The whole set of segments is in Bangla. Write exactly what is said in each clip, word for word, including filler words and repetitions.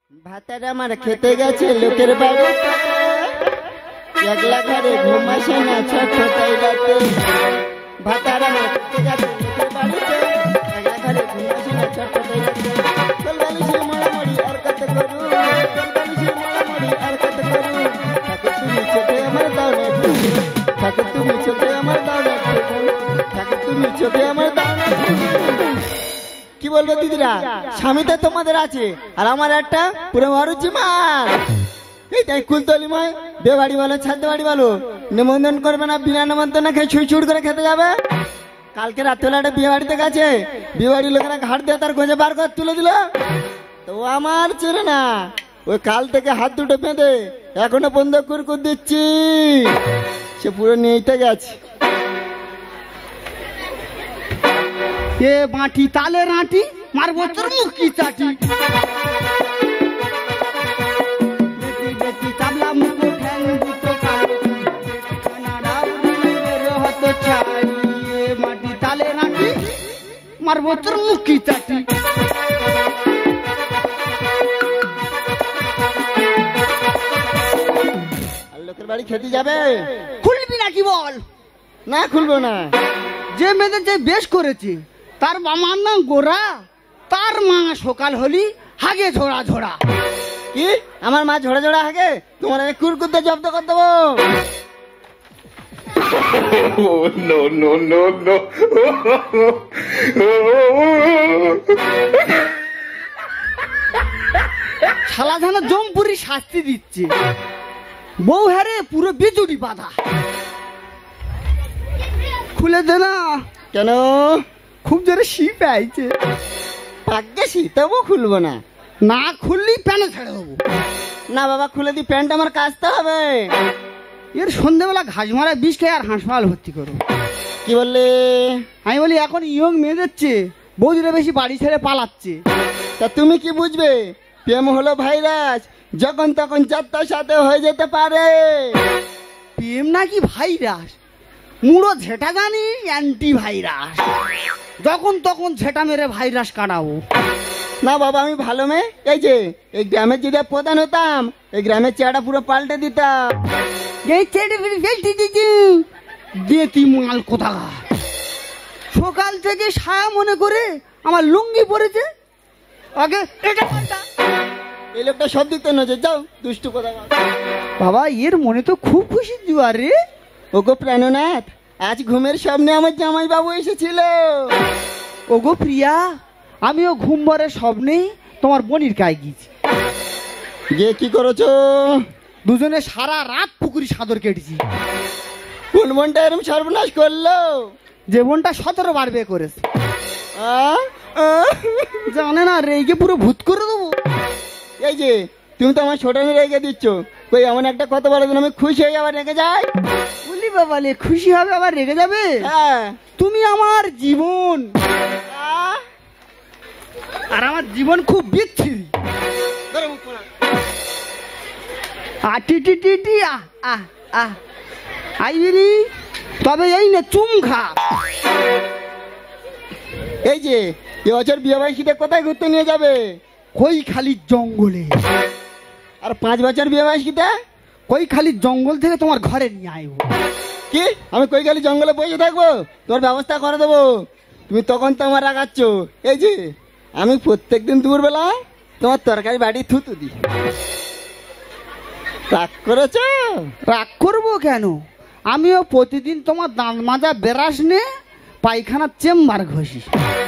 ভাতার আমার খেতে গেছে লোকের বাড়িতে, একলা ঘরে ঘুম আসে না ছটফটাই রাতে। ভাতার আমার খেতে গেছে লোকের বাড়িতে, একলা ঘরে ঘুম আসে না ছটফটাই রাতে। কলবালিশের মড়ামড়ি আর কত করু, কলবালিশের মড়ামড়ি আর কত করু। ঠাকুর তুমি চোখে আমার দাও না একটু, ঠাকুর তুমি চোখে আমার দাও না একটু, ঠাকুর তুমি চোখে আমার দাও না একটু। কি বলবো দিদিরা, স্বামীটা তোমাদের আছে আর আমার একটা পুরো মারুচি মাল। এই তাই কুলতলি মায় বে বাড়ি বলো ছাদ বাড়ি বলো, নিমন্ত্রণ করবে না, বিনা নিমন্ত্রণ না খেয়ে ছুঁই ছুট করে খেতে যাবে। কালকে রাত্রেবেলা একটা বিয়ে বাড়িতে গেছে, বিয়ে বাড়ির লোকেরা ঘাট দিয়ে তার গোঁজে বার করে তুলে দিল। তো আমার চেনে না, ওই কাল থেকে হাত দুটো বেঁধে এখনো বন্ধ কুরকুর দিচ্ছি, সে পুরো নিয়েতে গেছে। এ মাটি তালে রাঁটি মারবো তোর মুখ কি চাটি। চাবলা মুখো ঠ্যাং দুটো কালো, মাটি তালে রাঁটি মারবো তোর মুখ কি চাটি। আর লোকের বাড়ি খেতে যাবে, খুলবি নাকি বল? না খুলবো না। যে মেয়েদের যে বেশ করেছে তার মামার নাম গোরা, তার মা সকাল হলি হাগে ঝোড়া ঝোড়া। কি আমার মা ঝোড়া ঝোড়া হাগে, তোমার আমি কুরকুরতে জব্দ করে দেবো। no no no no শালা যেন জমপুরি শাস্তি দিচ্ছে, বউ হারে পুরো বিজুড়ি বাঁধা। খুলে দে না। কেন? খুব জোরে শীত আইছে। ভাগ্যে শীতবো খুলবো না। না খুললি প্যানে ছেড়ে দেবো। না বাবা খুলে দি, প্যান্ট আমার কাচতে হবে। এর সন্ধ্যেবেলা ঘাস মারা বিষ খেয়ে আর হাসপাতাল ভর্তি করো। কি বললে? আমি বলি এখন ইয়ং মেয়েদের চেয়ে বৌদিরা বেশি বাড়ি ছেড়ে পালাচ্ছে। তা তুমি কি বুঝবে, প্রেম হলো ভাইরাস, যখন তখন যাত্রার সাথে হয়ে যেতে পারে। প্রেম নাকি ভাইরাস? মুড়ো ঝেটা জানি অ্যান্টি ভাইরাস, যখন তখন ঝেটা মেরে ভাইরাস কাটাবো। না বাবা আমি ভালো মেয়ে, এই যে এই গ্রামের যদি প্রধান হতাম, এই গ্রামের চেহারা পুরো পাল্টে দিতাম। দেতি মাল কোথা, সকাল থেকে সায়া মনে করে আমার লুঙ্গি পরেছে। আগে এটা এই লোকটা সব দিক তো নজর যাও, দুষ্টু কোথা। বাবা এর মনে তো খুব খুশি জুয়ার রে। ওগো প্রাণনাথ, আজ ঘুমের স্বপ্নে আমার জামাই বাবু এসেছিল। ওগো প্রিয়া, আমিও ঘুম ভরে স্বপ্নেই তোমার বোনির গায়ে গিয়েছি। গিয়ে কি করেছো? দুজনে সারা রাত পুকুরি সাদর কেটেছি। কোন বোনটা এরকম সর্বনাশ করলো? যে বোনটা সতেরো বার বিয়ে করেছে। আহ? আহ? জানে না, রেগে পুরো ভূত করে দেবো। এই যে তুমি তো আমার ছোট রেগে দিচ্ছ, কই এমন একটা কথা বলে দিন আমি খুশি হয়ে আবার রেগে যাই। বলি বাবা লে খুশি হবে আবার রেগে যাবে? হ্যাঁ তুমি আমার জীবন, আহ? আর আমার জীবন খুব বিচ্ছিরি। আটি টি টি টি আহ আহ আহ আইবিরি, তবে এই না চুম খা। এই যে এবছর বিয়ে বার্ষিকীতে কোথায় ঘুরতে নিয়ে যাবে? কই খালি জঙ্গলে। আর পাঁচ বছর বিয়ে বার্ষিকীতে? কই খালি জঙ্গল থেকে তোমার ঘরে নিয়ে আইব। কি আমি কই খালি জঙ্গলে বসে থাকবো? তোর ব্যবস্থা করে দেবো। তুমি তখন তো আমার রাগাচ্ছ। এই যে আমি প্রত্যেকদিন দুপুরবেলা তোমার তরকারি বাড়ি থুতু দিই। রাগ করেছ? রাগ করবো কেন? আমিও প্রতিদিন তোমার দাঁত মাজা বেরাস নে পায়খানার চেম্বার ঘষি।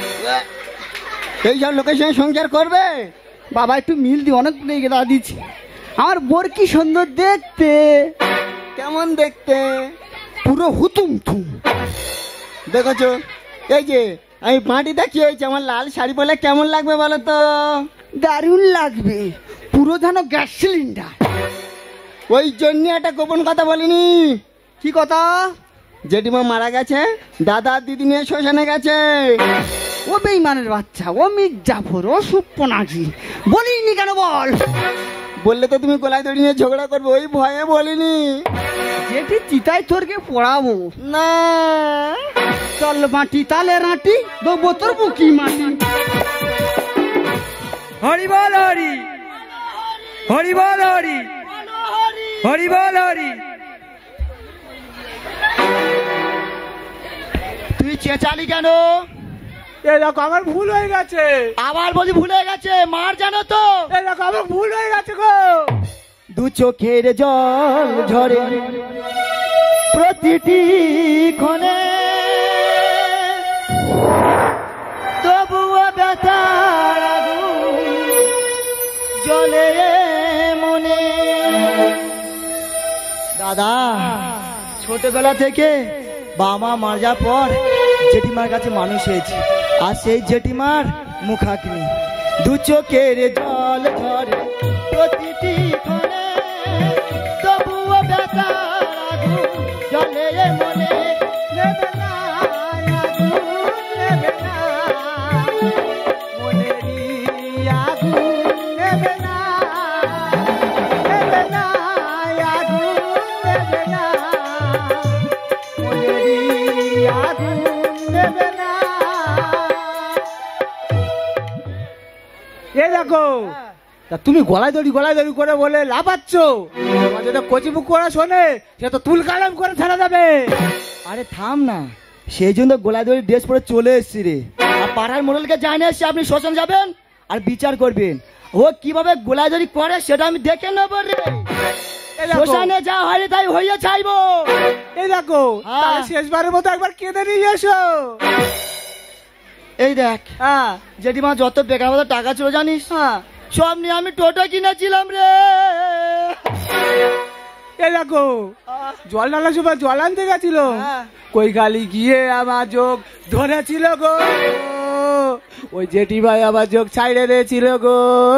এইসব লোকের সঙ্গে সংসার করবে? বাবা একটু মিল দি, অনেক লেগে দা দিচ্ছি। আমার বোর কি সুন্দর দেখতে। কেমন দেখতে? পুরো হুতুম থুম। দেখেছো এই যে আমি মাটিটা কি হয়েছে, আমার লাল শাড়ি পরলে কেমন লাগবে বলো তো? দারুণ লাগবে, পুরো যেন গ্যাস সিলিন্ডার। ওই জন্য একটা গোপন কথা বলিনি। কি কথা? জেঠিমা মারা গেছে, দাদা দিদি নিয়ে শ্মশানে গেছে। ও বেঈমানের বাচ্চা, ও মির্জাফর, ও সুপ্পনাজি, বলিনি কেন বল? বললে তো তুমি গলায় দড়ি নিয়ে ঝগড়া করবে, ওই ভয়ে বলিনি। যেটি চিতায় তোরকে পড়াবো না। চল মাটি তালে রাঁটি দেবো তোর বুকি মাটি। হরি বল হরি। হরি বল হরি, হরি বল হরি। তুই চেঁচালি কেন? এই দেখো আমার ভুল হয়ে গেছে, আবার বলি ভুল হয়ে গেছে, মার জানো তো? এই দেখো আমার ভুল হয়ে গেছে গো। দু চোখের জল ঝরে প্রতিটি ক্ষণে, তবুও ব্যথার আগুন জ্বলে মনে। দাদা, ছোটবেলা থেকে বাবা মা মারা যাওয়ার পর জেঠিমার কাছে মানুষ হয়েছে, আর সেই জেঠিমার মুখাগ্নি। দু চোখের জল ঝরে প্রতিটি ক্ষণে, তবুও ব্যথার আগুন জ্বলে মনে। নেবে না আগুন, নেবে না মনেরই আগুন, নেবে না, নেবে না আগুন, নেবে না মনেরই আগুন, নেবে না। এই দেখো তা তুমি গলায় দড়ি গলায় দড়ি করে বলে লাফাচ্ছ, তোমার যেটা কচিমুখ করে শোনে সে তো তুল কালাম করে ছেড়ে দেবে। আরে থাম না, সেই জন্য গোলায় দড়ি ড্রেস পরে চলে এসছি রে। আর পাড়ার মোড়লকে জানিয়ে এসছি আপনি শ্মশান যাবেন আর বিচার করবেন। ও কিভাবে গোলায় দড়ি করে সেটা আমি দেখে নেবো রে। এই দেখো, শ্মশানে যা হয় তাই হইয়া চাইবো। এই দেখো হ্যাঁ। তাহলে শেষবারের মতো একবার কেঁদে নিয়ে এসো। এই দেখ, হ্যাঁ জেঠিমা যত বেকার মতো টাকা ছিল জানিস, হ্যাঁ, সব নিয়ে আমি টোটো কিনেছিলাম রে। এই দেখো জল নালার সময় জল আনতে গেছিল, হ্যাঁ। কই গালি গিয়ে আমার চোখ ধরেছিল গো, ওই জেঠি ভাই আমার চোখ ছাইড়ে দিয়েছিল গো।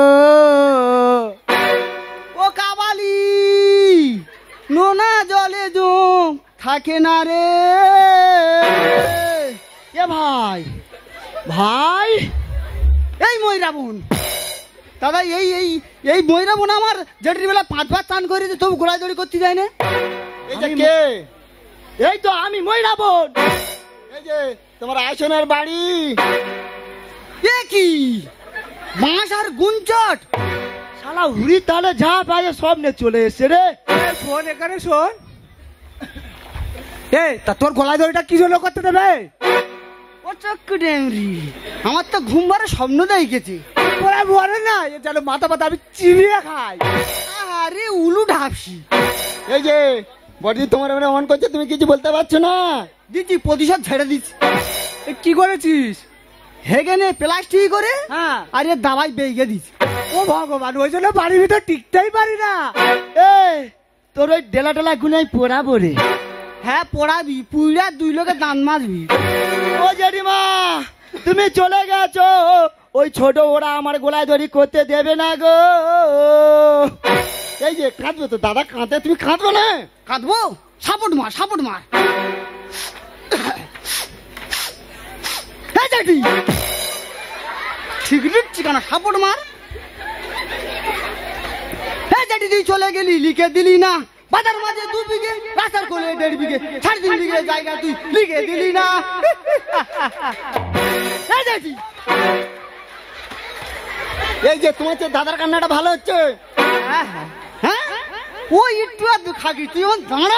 ও কাবালি, নোনা জলে জম থাকে না রে। এ ভাই, ভাই এই ময়রাবন দাদা, এই এই এই ময়রাবন আমার জেঠির বেলা পাঁচ বার চান করে যে তবু গোড়ায় দড়ি করতে যায় না। এই যে কে? এই তো আমি ময়রাবন। এই যে তোমার আয়সনের বাড়ি। এ কি মাস আর গুঞ্চট, শালা হুড়ি তাহলে যা পায় সব নিয়ে চলে এসছে রে। এই শোন এখানে শোন, এই তা তোর গলায় দড়িটা কি জন্য করতে দেবে? ও চক্কু ডেংরি, আমার তো ঘুম বারে স্বপ্ন দেখেছি। তোরা বলে না এ যেন মাথা মাথা আমি চিবিয়ে খাই। আরে উলু ঢাপসি, এই যে বডি তোমার এবারে অন করছে, তুমি কিছু বলতে পারছো না। দিদি প্রতিশোধ ছেড়ে দিচ্ছি। এ কি করেছিস? হেগেনে প্লাস্টিক করে হ্যাঁ, আর এর দাবাই বেগে দিচ্ছি। ও ভগবান, ওই জন্য বাড়ির ভিতর টিকতেই পারি না। এই তোর ওই ডেলা টেলা গুনাই পোড়াবো রে। হ্যাঁ পড়াবি, পুইরা দুই লোকে দান মাজবি। ও জেঠিমা, তুমি চলে গেছো, ওই ছোট ওরা আমার গোলায় দড়ি করতে দেবে না গো। এই যে কাঁদবে তো দাদা, কাঁদে তুমি কাঁদবো না? কাঁদবো, সাপোর্ট মার সাপোর্ট মার। এই জেঠি, ঠিক দিচ্ছি কেন, সাপোর্ট মার। এই জেঠি, তুই চলে গেলি, লিখে দিলি না বাজার মাঝে দু বিঘে, রাস্তার কোলে দেড় বিঘে, সাড়ে তিন বিঘে জায়গা তুই লিখে দিলি না। এই জেঠি, এই যে তোমার যে দাদার কান্নাটা ভালো হচ্ছে। হ্যাঁ ও একটু আর খাকি, তুই এখন দাঁড়া।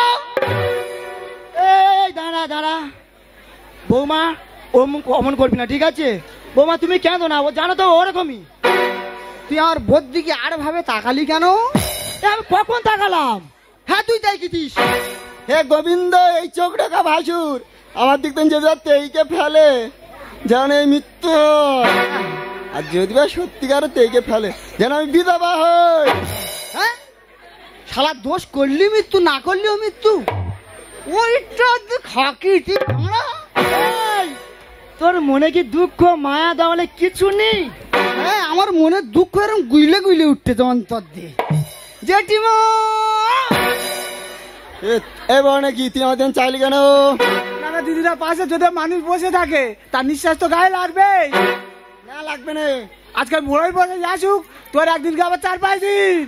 এই দাঁড়া দাঁড়া, বৌমা অমন অমন করবি না, ঠিক আছে? বৌমা তুমি কেন না, ও জানো তো ওরকমই। তুই আমার বোধ দিকে আর ভাবে তাকালি কেন? এ, আমি কখন তাকালাম? হ্যাঁ তুই তাই কিছিস। হে গোবিন্দ, এই চোখ ঢাকা ভাসুর আমার দিক থেকে যে যাচ্ছে এইকে ফেলে, যেন এই মৃত্যু হয়। আর যদি বা সত্যিকার তেইকে ফেলে, যেন আমি বিধবা হই। হ্যাঁ শালা দোষ করলি মৃত্যু, না করলিও মৃত্যু। ওইটা খাকি, তুই দাঁড়া। এই, তোর মনে কি দুঃখ মায়া দেওয়ালে কিছু নেই? হ্যাঁ আমার মনে দুঃখ এরকম গুইলে গুইলে উঠতে তো অন্তর দিয়ে। জেঠিমা, এবার নাকি তুই আমাদের চাইলি কেন? না দিদিরা পাশে যদি মানুষ বসে থাকে তার নিঃশ্বাস তো গায়ে লাগবে। না লাগবে না, আজকাল বুড়োই বসে আসুক, তোর একদিনকে আবার চার পাঁচ দিন।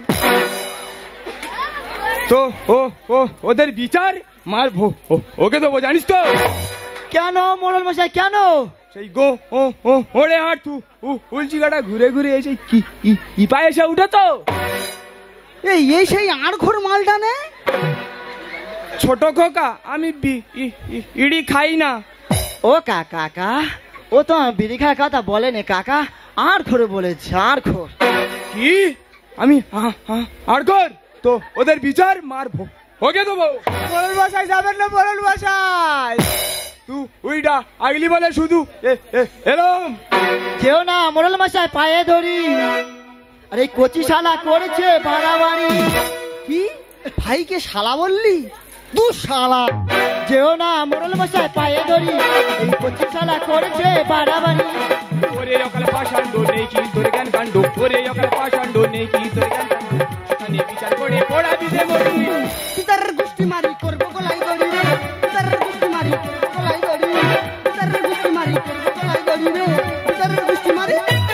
তো ও ও ওদের বিচার মারবো, ওকে দেবো জানিস তো? কেন মোড়ল মশাই কেন? সেই গো ও ও ওরে হাঁটু উলচি গাটা ঘুরে ঘুরে এসে কি ই পায়ে এসে উঠে তো। এই এই সেই আড়ঘর মালটা নে। ছোট খোকা, আমি বি- ই- ই- ইড়ি খাই না। ও কাকা কাকা, ও তো বিড়ি খাওয়ার কথা বলেনি কাকা, আর ঘরে বলেছে আর ঘর। কি আমি আর কর তো ওদের বিচার মারবো, ওকে দেবো। বরল মশাই যাবেন না, বরল মশাই। তুই উইটা আগলি বলে শুধু এ- এ- এরম কেউ না মোড়ল মশাই, পায়ে ধরি। আরে কচি শালা করেছে বাড়াবাড়ি। কি ভাইকে শালা বললি? দু শালা। যেও না মোড়ল মশাই, পায়ে ধরি। এই কচি শালা করেছে বাড়াবাড়ি। ওরে অকালে পাষাণ্ড নেই কি তোর জ্ঞান কাণ্ড, ওরে অকালে পাষাণ্ড নেই কি তোর জ্ঞান কাণ্ড, সেখানে বিচার করে পড়া বিদে মরি। পিতার গুষ্টি মারি করবো গলাই দড়ি রে, পিতার গুষ্টি মারি করবো গলাই দড়ি, পিতার গুষ্টি মারি করবো গলাই দড়ি রে, পিতার গুষ্টি মারি।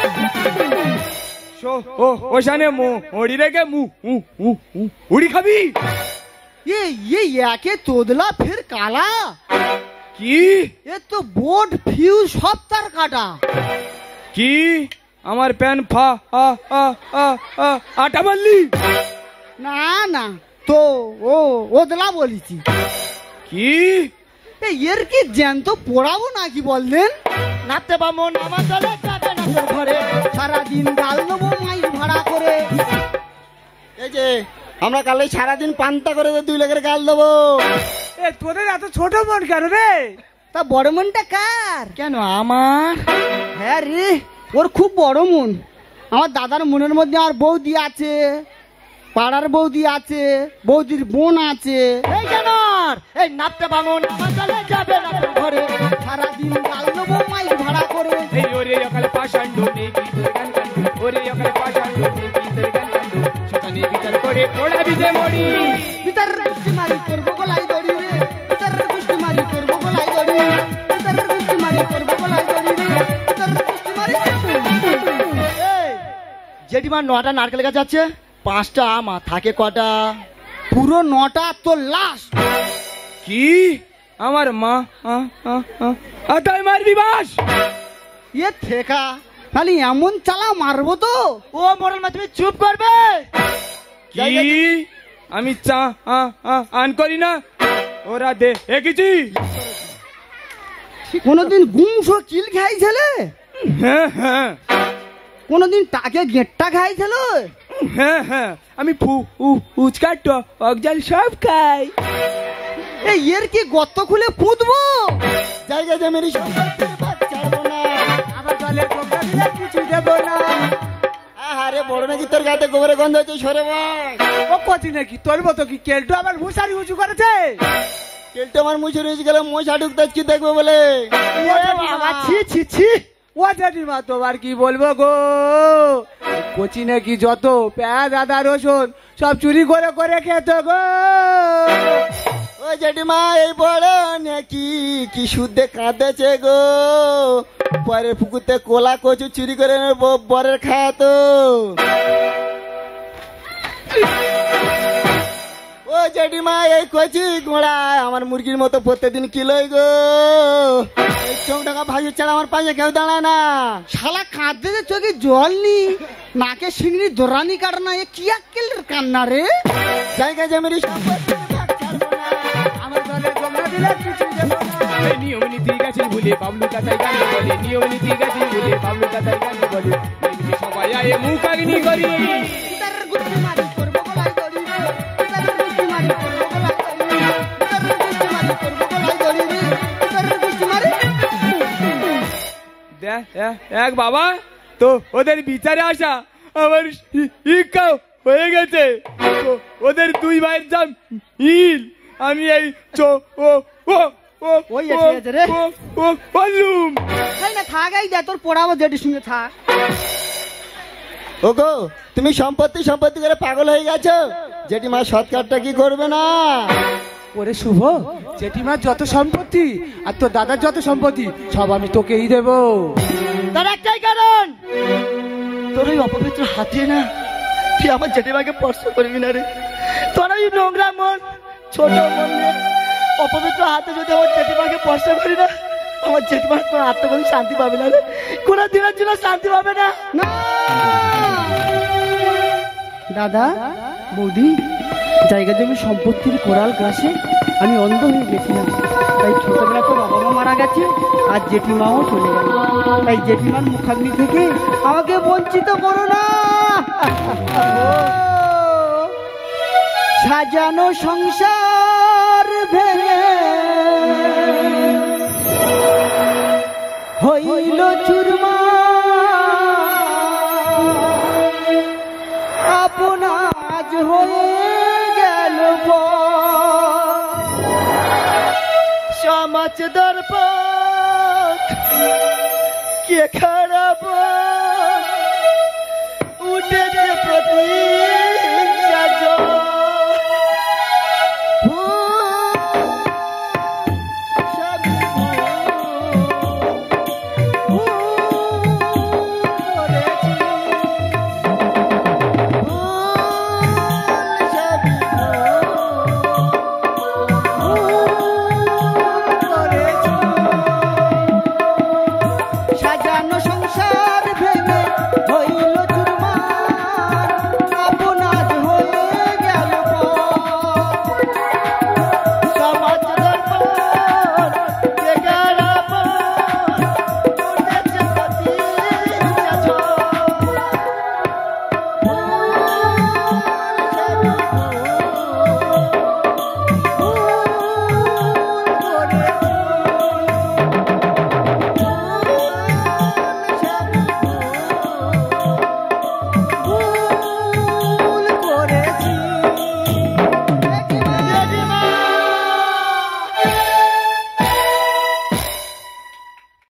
শো ও ওখানে মো ওড়ি রেখে মু উ উ উ উড়ি খাবি? ये ये याके তোদলা ফের কালা। কি এ তো বোর্ড ফিউজ সব তার কাটা। কি আমার প্যান ফা আ আ আ আ আটা মারলি? না না তো ও ওদলা বলিছি। কি এ এর কি জ্যান্ত পড়াবো নাকি বললেন? নাচতে বামন আমার দলে যাবে না তোর ঘরে। সারাদিন গাল দেবো মাইল ভাড়া করে। এই যে আমরা কালে সারাদিন পান্তা করে দুই লাখের গাল দেবো। এ তোদের এত ছোট মন কেন রে? তা বড় মনটা কার? কেন আমার? হ্যাঁ রে, ওর খুব বড় মন। আমার দাদার মনের মধ্যে আমার বৌদি আছে, পাড়ার বৌদি আছে, বৌদির বোন আছে। এই কেন এই নাচতে বামন আমার দলে যাবে না তোর ঘরে। সারাদিন গাল দেবো মাইল ভাড়া করে। এই ওরে অকালে পাষাণ্ড নেই কি তোর জ্ঞান কাণ্ড, ওরে অকালে পাষাণ্ড নেই কি তোর জ্ঞান কাণ্ড, সেখানে বিচার করে পড়া বিদে মরি। পিতার গুষ্টি মারি করবো গলাই দড়ি রে, পিতার গুষ্টি মারি করবো গলাই দড়ি, পিতার গুষ্টি মারি করবো গলাই দড়ি রে, পিতার গুষ্টি মারি। এই, জেঠিমার নটা নারকেল গাছ আছে, পাঁচটা আমা থাকে কটা? পুরো নটা তোর লাশ। কি আমার মা আ আ আ আটাই মারবি বাস? এ ঠেকা খালি এমন চালা মারবো তো। ও মোড়ল মা, তুমি চুপ করবে? কি আমি চা আ আ আন করি না? ওরা দে একিছি। কোনদিন গুমসো কিল খাইছিলে? হ্যাঁ হ্যাঁ কোনদিন টাকে গেটটা খাইছিল? হ্যাঁ হ্যাঁ আমি ফু উ উচকা অকজাল সব খাই। এই এর কি গর্ত খুলে পুঁতবো? জায়গা জমির সম্পত্তির ভাগ ছাড়বো না। আমার দলে টোকা দিলে কিছু দেবো না। আরে বড় নাকি তোর গাতে গোবরের গন্ধ হচ্ছে, সরে বল। ও কচি নাকি তোর মতো কি কেলটু আমার ভুসারি উঁচু করেছে? কেলটা আমার মুছে রয়েছে গেলে মশা ঢুকতে কি দেখবো বলে। বাবা, ছি ছি ছি। ও জেঠিমা তোমার কি বলবো গো, কচি নাকি যত পেঁয়াজ আদা রসুন সব চুরি করে করে খেত গো। ও জেঠিমা, এই বড় নাকি কি শুদ্ধে কাঁদেছে গো। পরের পুকুরতে কোলা কচু চুরি করে এনে ব- বরের খায়াতো। ও জেঠিমা, এই কচি গোড়া আমার মুরগির মতো প্রত্যেকদিন কিলোই গো। এই চোখ ঢাকা ভাজু ছাড়া আমার পাশে কেউ দাঁড়ায় না। শালা কাঁদতে যে চোখে জল নি, নাকে শিংড়ি দোরানি কাটে না। এ কি আক্কেলের কান্না রে? জায়গা জমির সম্পত্তির ভাগ ছাড়বো না। আমার দলে টোকা দিলে কিছু দেবো না। এই নিয়ম নীতি গেছে বলে বাবলু কাতাই গান বলে, নিয়ম নীতি গেছে বলে বাবলু কাতাই গান বলে, এমনি সবাই আয়ে মুখ আগনি করি। পিতার গুষ্টি মারি করবো গলাই দড়ি রে, পিতার গুষ্টি মারি করবো গলাই দড়ি রে, পিতার গুষ্টি মারি করবো গলাই দড়ি রে, পিতার গুষ্টি মারি। দেখ এ- এক বাবা তো ওদের বিচারে আসা আমার ই- ইক্কা হয়ে গেছে। তো ওদের দুই ভাইয়ের জাম ইল আমি এই চো ও ও ও ওই আছে, আছে রে। ও ও বললুম। এই না থাক, এই যা তোর পড়াবো জেঠির সঙ্গে থাক। ওগো, তুমি সম্পত্তি সম্পত্তি করে পাগল হয়ে গেছো। জেঠিমা সৎকারটা কি করবে না? ওরে শুভ, জেঠিমার যত সম্পত্তি আর তোর দাদার যত সম্পত্তি সব আমি তোকেই দেবো। তার একটাই কারণ, তোর ওই অপবিত্র হাতে না তুই আমার জেঠিমাকে স্পর্শ করবি না রে। তোর ওই নোংরা মন, ছোট মন নিয়ে অপবিত্র হাতে যদি আমার জেঠিমাকে স্পর্শ করি না, আমার জেঠিমার তোর আত্মা কোনো শান্তি পাবে না রে। কোনো দিনের জন্য শান্তি পাবে না। না দাদা, বৌদি, জায়গা জমি সম্পত্তির কোরাল গ্রাসে আমি অন্ধ হয়ে গেছিলাম। তাই ছোটবেলা তো বাবা মা মারা গেছে, আর জেঠিমাও চলে গেল। তাই জেঠিমার মুখাগ্নি থেকে আমাকে বঞ্চিত করো না। সাজানো সংসার ভেঙে হইল চুরমা, আপন আজ হয়ে গেল সমাজ দর্পণ কে খারাপ উঠেছে প্রতি